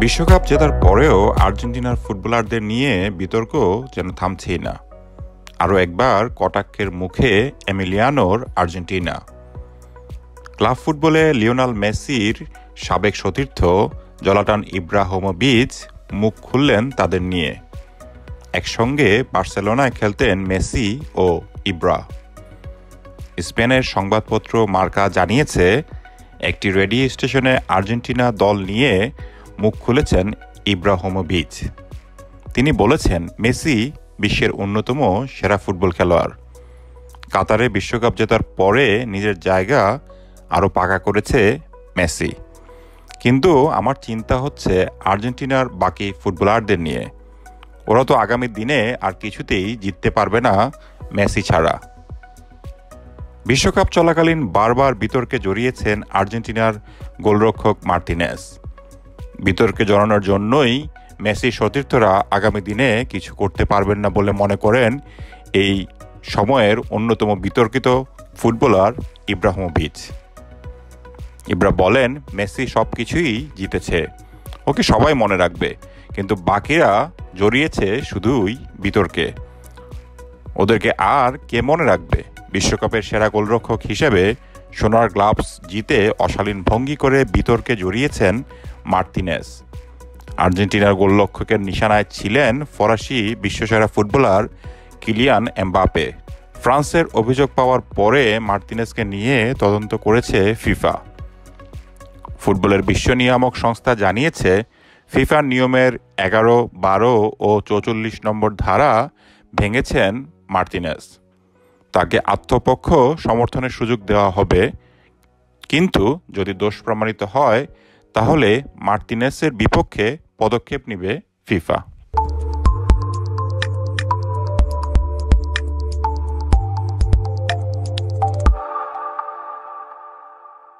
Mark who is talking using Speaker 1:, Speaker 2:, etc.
Speaker 1: বিশ্বকাপ জেতার পরেও আর্জেন্টিনার ফুটবলারদের নিয়ে বিতর্ক যেন থামছেই না। আরও একবার কটাক্ষের মুখে এমিলিয়ানোর আর্জেন্টিনা। ক্লাব ফুটবলে লিওনেল মেসির সাবেক সতীর্থ জলাটান ইব্রাহিমোভিচ মুখ খুললেন তাদের নিয়ে। একসঙ্গে বার্সেলোনায় খেলতেন মেসি ও ইব্রা। স্পেনের সংবাদপত্র মার্কা জানিয়েছে, একটি রেডিও স্টেশনে আর্জেন্টিনা দল নিয়ে মুখ খুলেছেন ইব্রাহিমোভিচ। তিনি বলেছেন, মেসি বিশ্বের অন্যতম সেরা ফুটবল খেলোয়াড়। কাতারে বিশ্বকাপ জেতার পরে নিজের জায়গা আরও পাকা করেছে মেসি। কিন্তু আমার চিন্তা হচ্ছে আর্জেন্টিনার বাকি ফুটবলারদের নিয়ে। ওরা তো আগামী দিনে আর কিছুতেই জিততে পারবে না মেসি ছাড়া। বিশ্বকাপ চলাকালীন বারবার বিতর্কে জড়িয়েছেন আর্জেন্টিনার গোলরক্ষক মার্তিনেজ। বিতর্কে জড়ানোর জন্যই মেসির সতীর্থরা আগামী দিনে কিছু করতে পারবেন না বলে মনে করেন এই সময়ের অন্যতম বিতর্কিত ফুটবলার ইব্রাহিমোভিচ। ইব্রা বলেন, মেসি সব কিছুই জিতেছে, ওকে সবাই মনে রাখবে, কিন্তু বাকিরা জড়িয়েছে শুধুই বিতর্কে। ওদেরকে আর কে মনে রাখবে? বিশ্বকাপের সেরা গোলরক্ষক হিসেবে সোনার গ্লাভস জিতে অশালীন ভঙ্গি করে বিতর্কে জড়িয়েছেন মার্তিনেজ। আর্জেন্টিনার গোলরক্ষকের নিশানায় ছিলেন ফরাসি বিশ্বসেরা ফুটবলার কিলিয়ান এমবাপে। ফ্রান্সের অভিযোগ পাওয়ার পরে মার্তিনেজকে নিয়ে তদন্ত করেছে ফিফা। ফুটবলের বিশ্ব নিয়ামক সংস্থা জানিয়েছে, ফিফার নিয়মের 11, 12 ও 44 নম্বর ধারা ভেঙেছেন মার্তিনেজ। তাকে আত্মপক্ষ সমর্থনের সুযোগ দেওয়া হবে, কিন্তু যদি দোষ প্রমাণিত হয় তাহলে মার্তিনেজের বিপক্ষে পদক্ষেপ নেবে ফিফা।